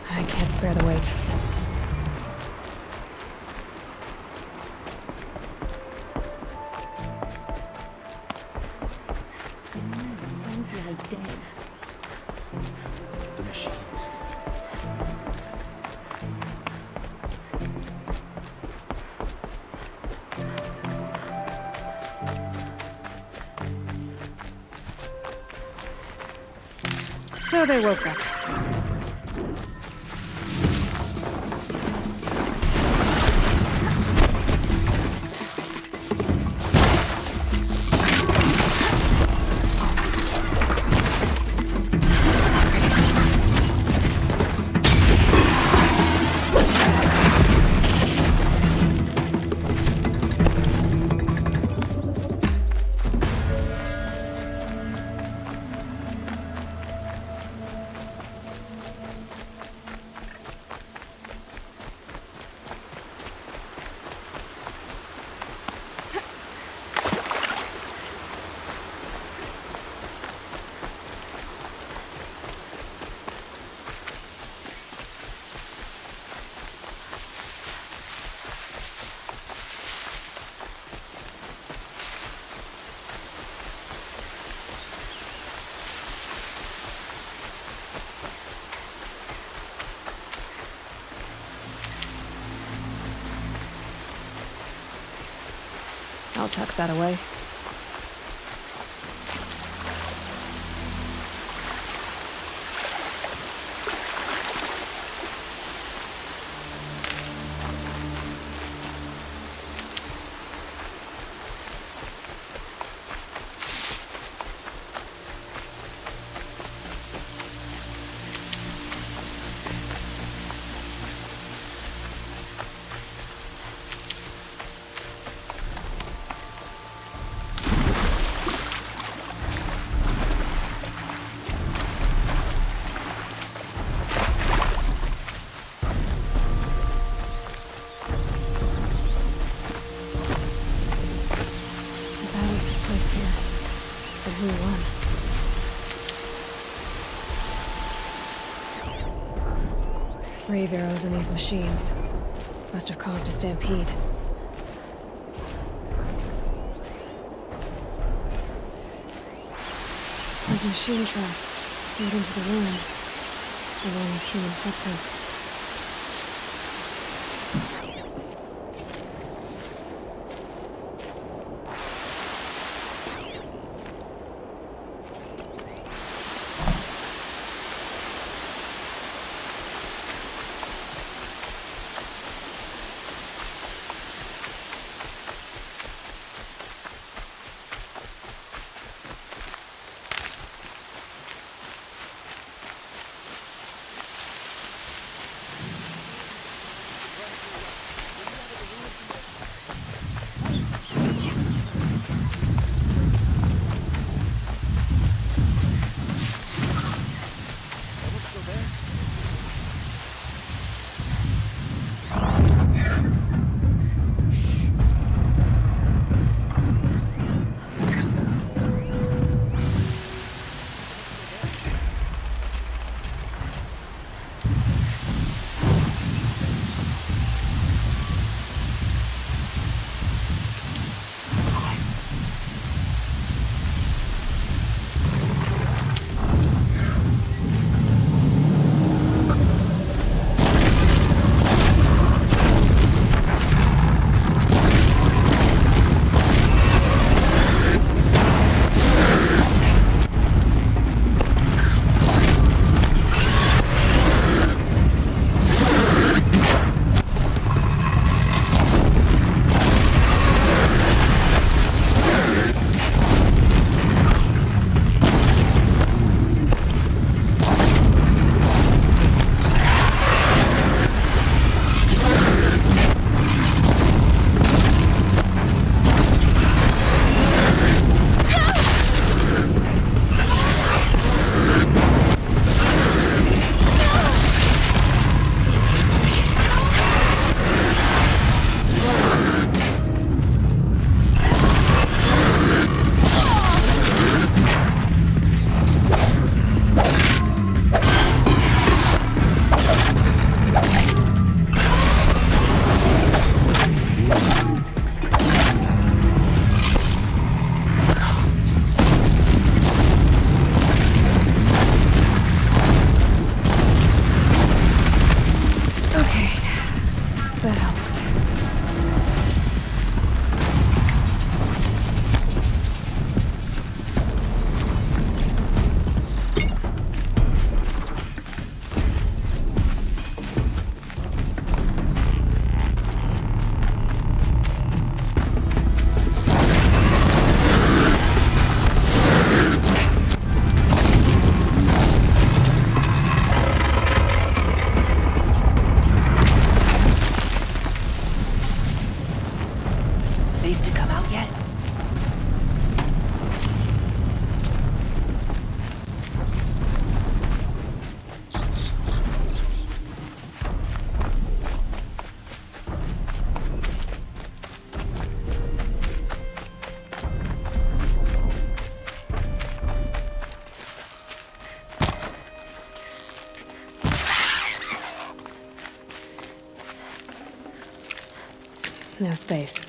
I can't spare the weight. The machines. So they woke up. I'll tuck that away. Who won? Rave arrows in these machines. Must have caused a stampede. These machine tracks lead into the ruins, along with human footprints. No space.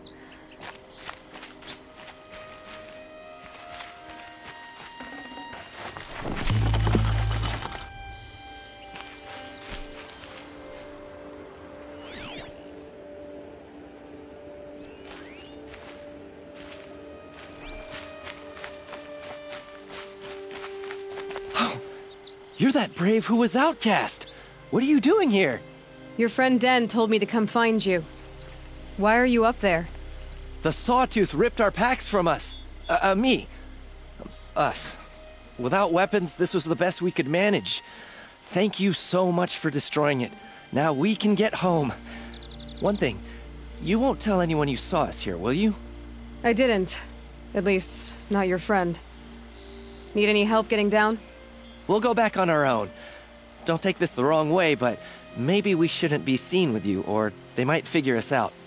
You're that Brave who was outcast! What are you doing here? Your friend Den told me to come find you. Why are you up there? The Sawtooth ripped our packs from us. Me. Us. Without weapons, this was the best we could manage. Thank you so much for destroying it. Now we can get home. One thing, you won't tell anyone you saw us here, will you? I didn't. At least, not your friend. Need any help getting down? We'll go back on our own. Don't take this the wrong way, but maybe we shouldn't be seen with you, or they might figure us out.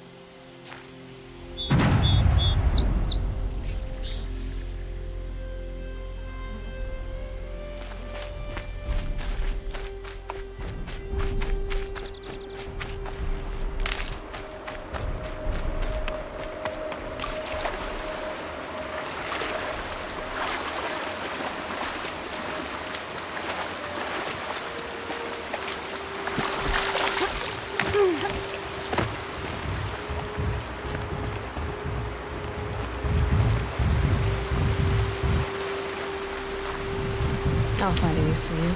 I'll find a use for you.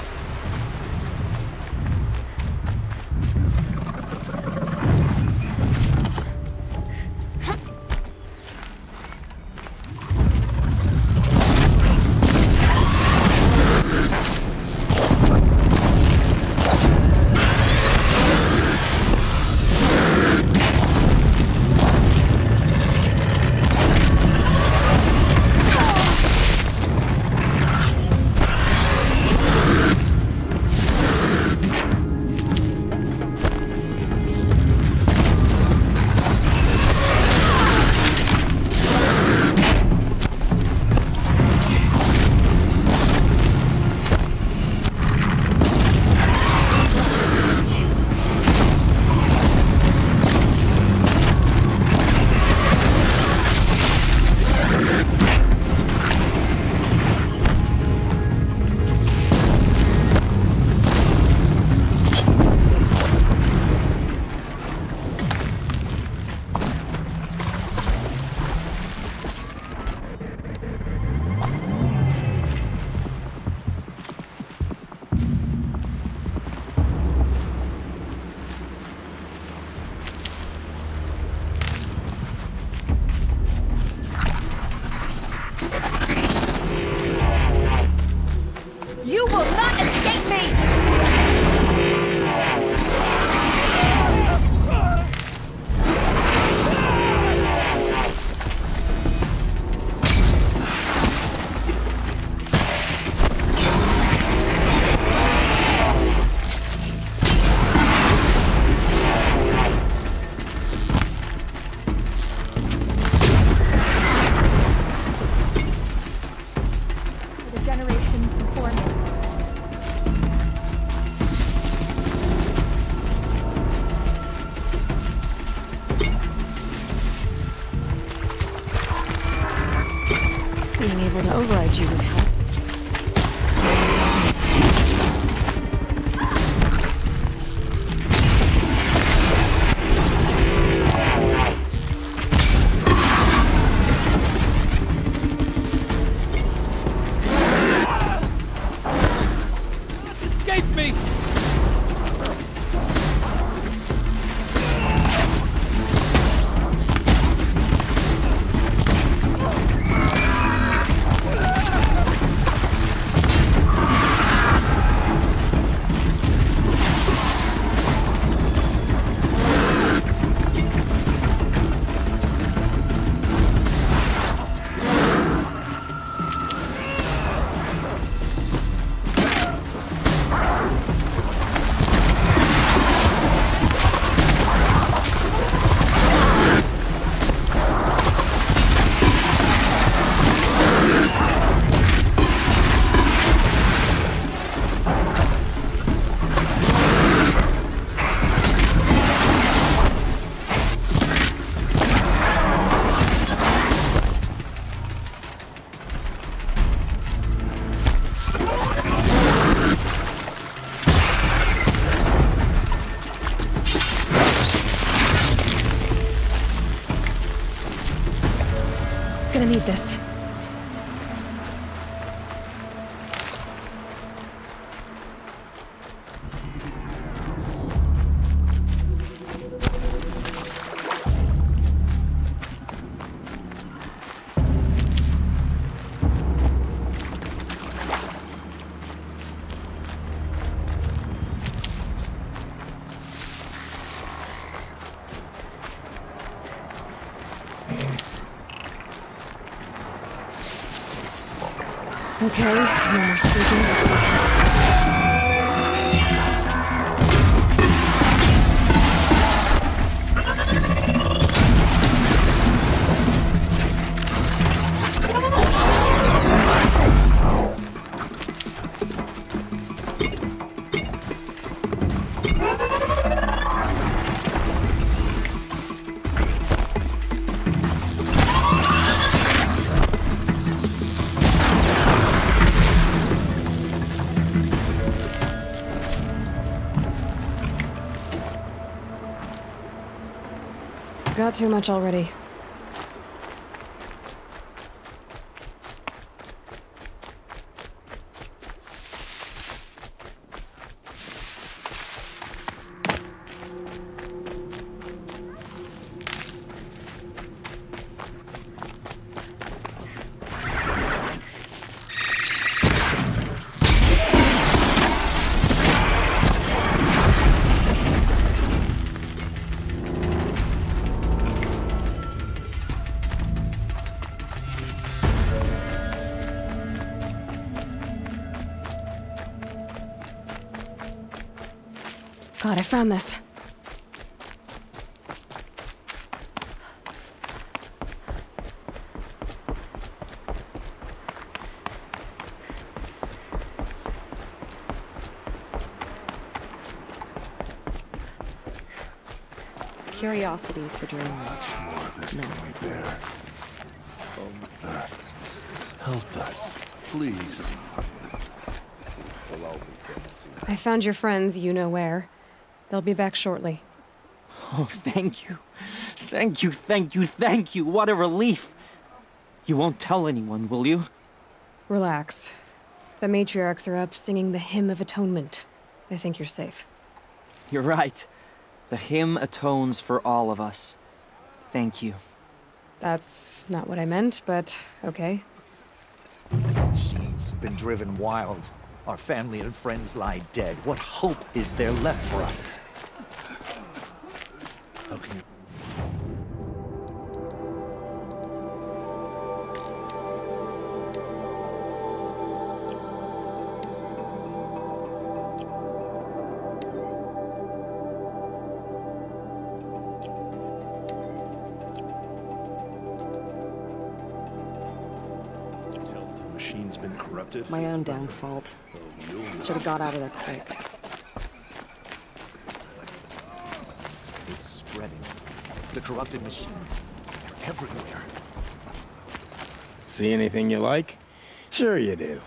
You will not escape me! For the generations before me. Being able to override you would help. Escape me! need this. Okay, no more speaking. Got too much already. God, I found this. Curiosities for journalists. More of this can we bear? Help us, please. I found your friends, you know where. They'll be back shortly. Oh, thank you. Thank you, thank you, thank you. What a relief. You won't tell anyone, will you? Relax. The matriarchs are up singing the Hymn of Atonement. I think you're safe. You're right. The hymn atones for all of us. Thank you. That's not what I meant, but okay. She's been driven wild. Our family and friends lie dead. What hope is there left for us? How can you... Tell the machine's been corrupted. My own downfall. Should have got out of there quick. It's spreading. The corrupted machines. They're everywhere. See anything you like? Sure you do.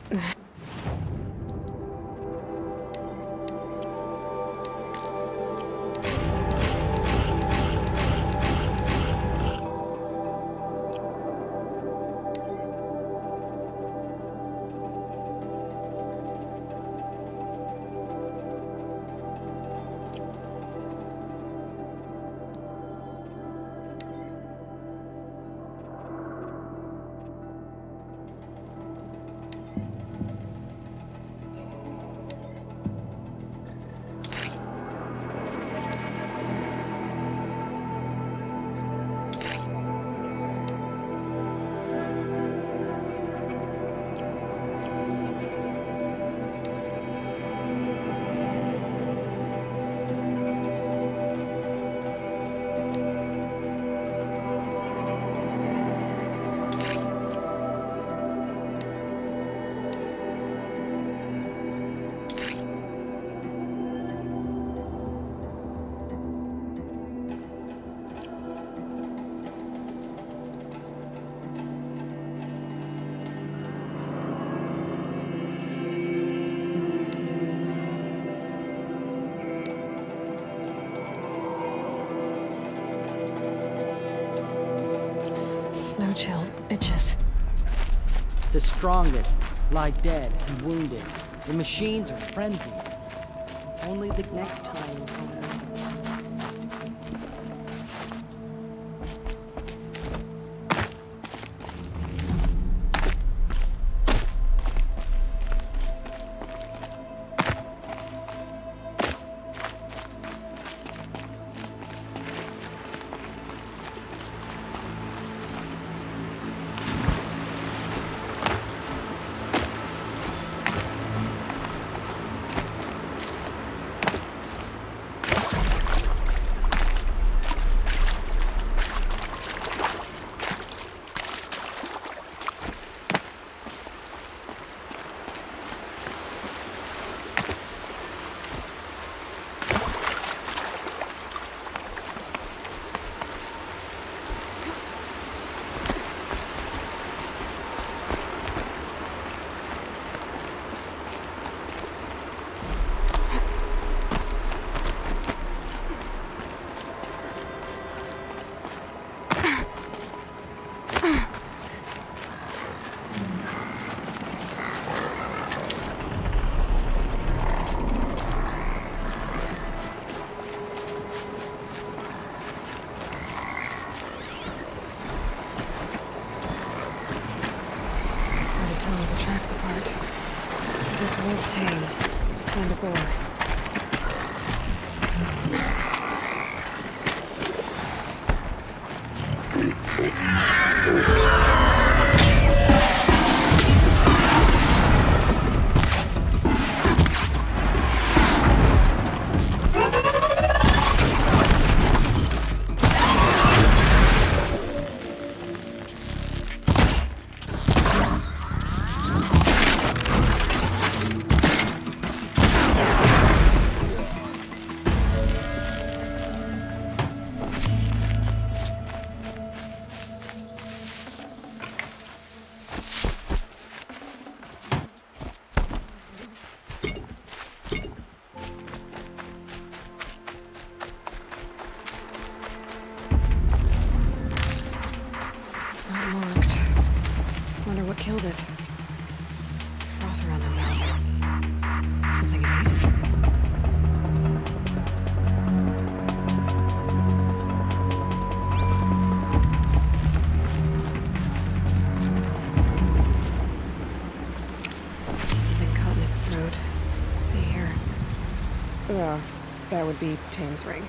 Snow chill. Itches. The strongest lie dead and wounded. The machines are frenzied. Only the Next time, Connor. This was tame. Kind of gore. Wonder what killed it. Froth around the mouth. Something it ate? Something caught in its throat. Let's see here. That would be Tame's ring.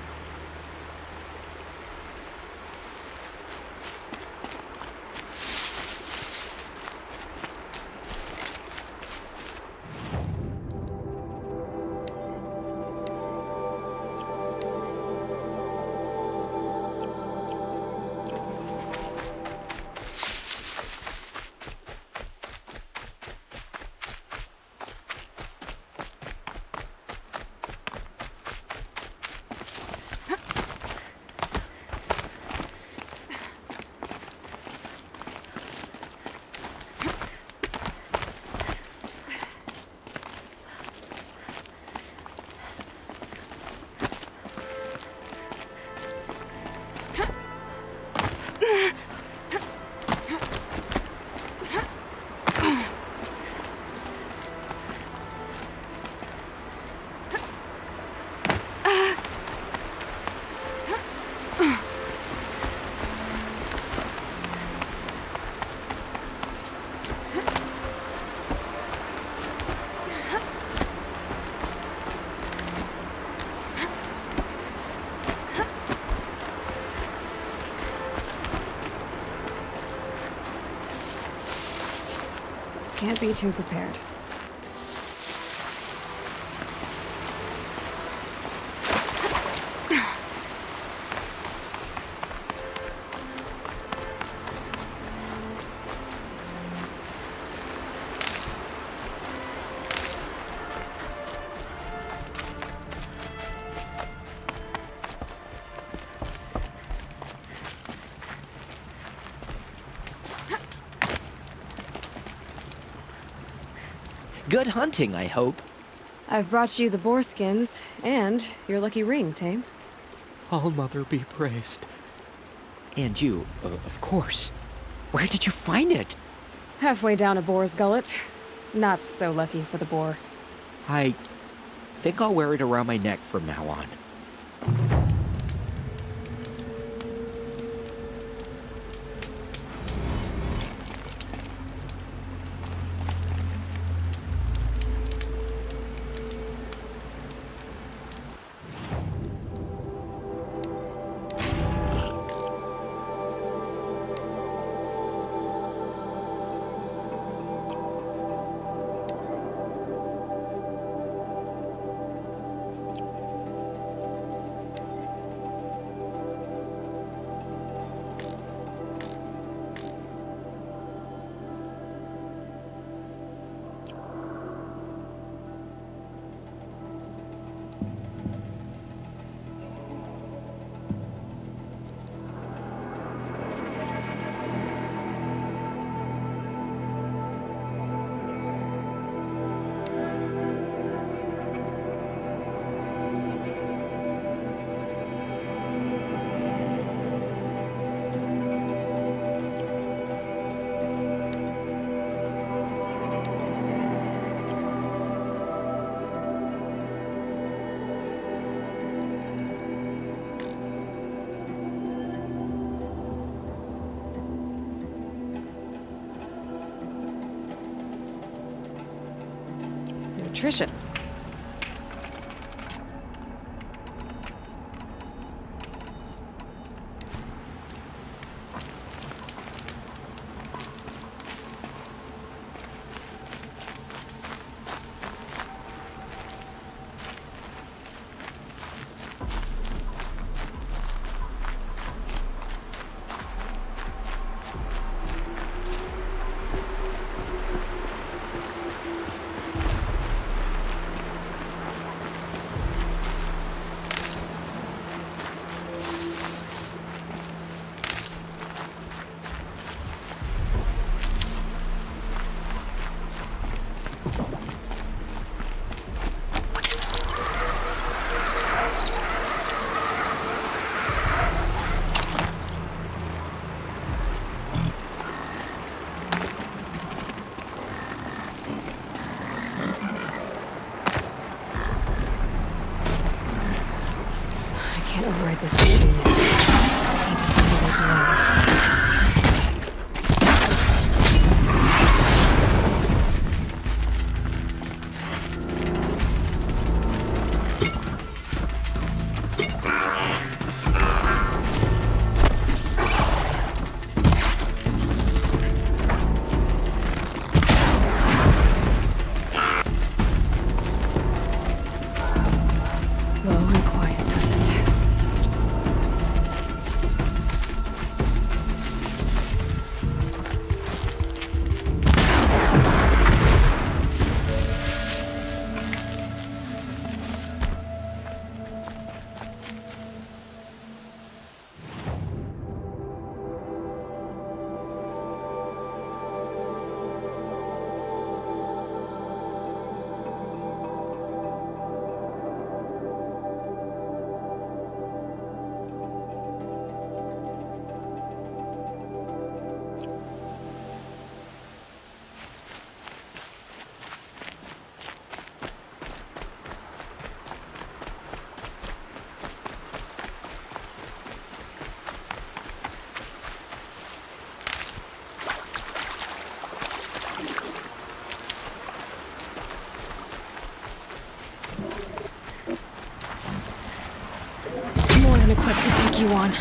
Can't be too prepared. Good hunting, I hope. I've brought you the boar skins and your lucky ring, Tame. All Mother be praised. And you, of course. Where did you find it? Halfway down a boar's gullet. Not so lucky for the boar. I think I'll wear it around my neck from now on. Nutrition. Override this machine yet. I need to find a way to learn. Low and quiet, does it? More than equipped to take you on.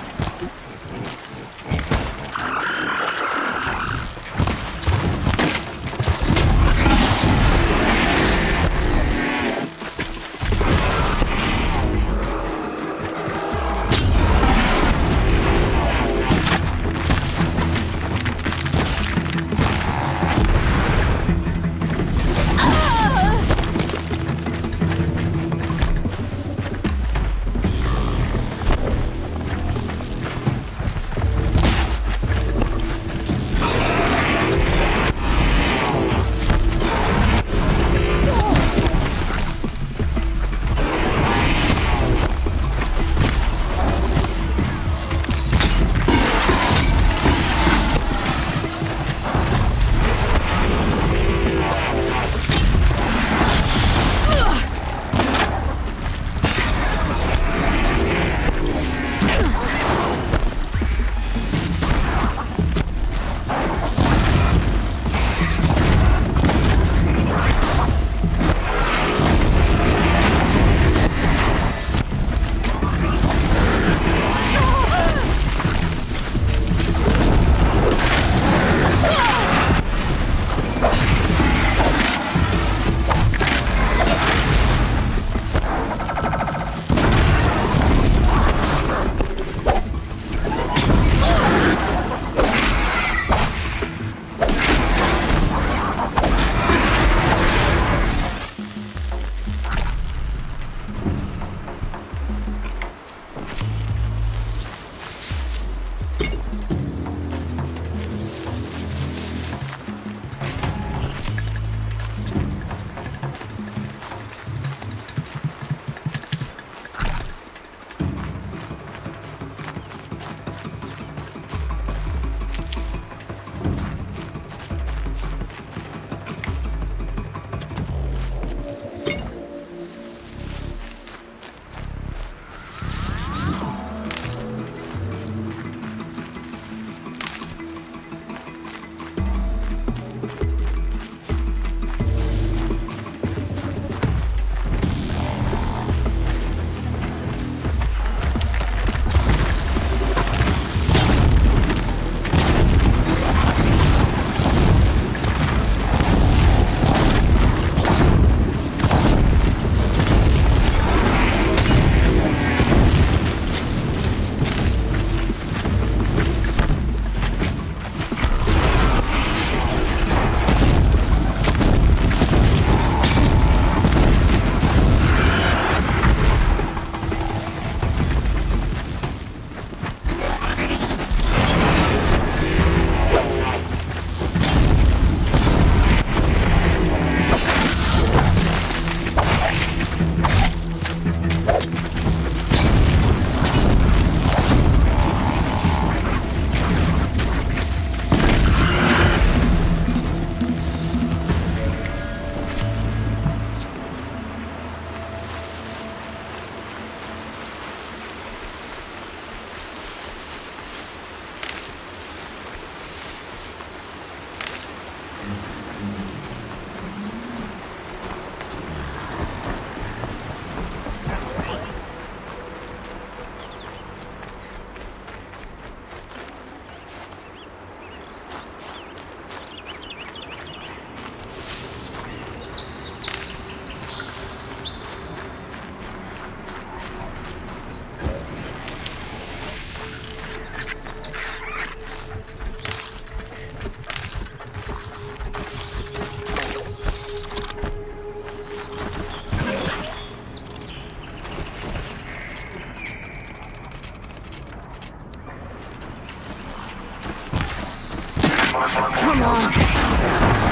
Come on.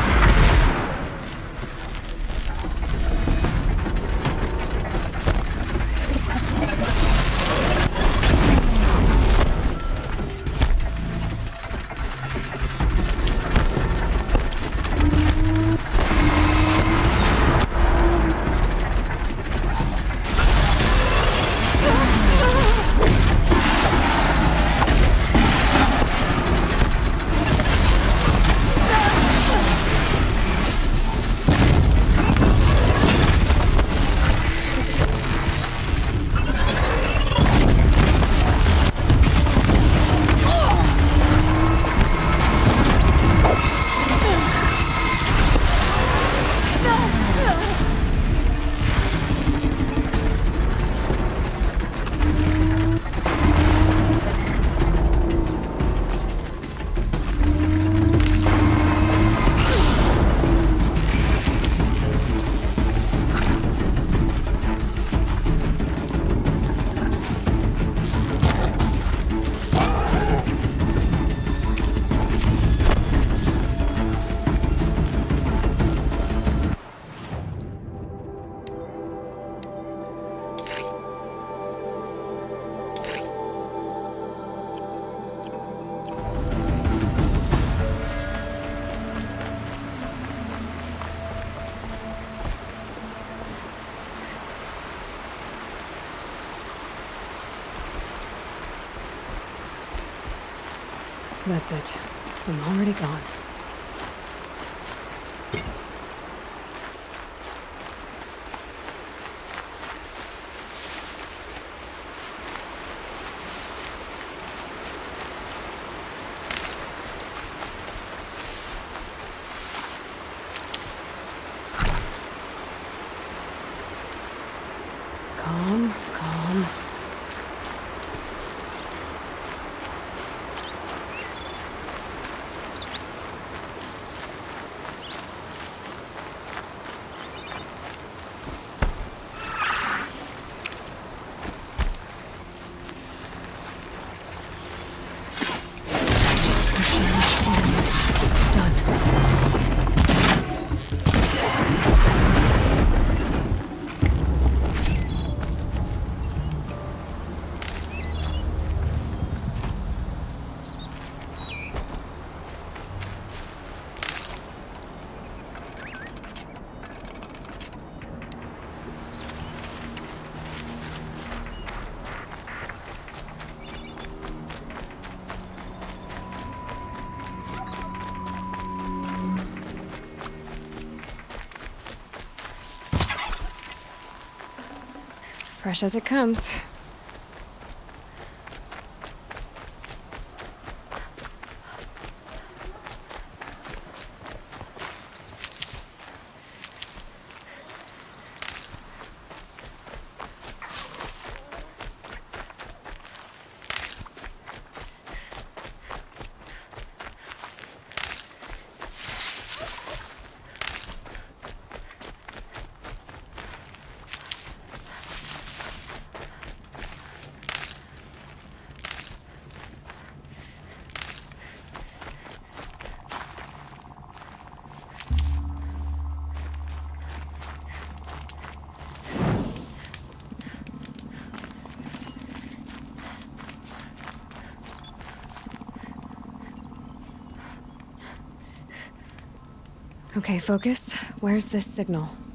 That's it. I'm already gone. Calm, calm. Fresh as it comes. Okay, focus. Where's this signal?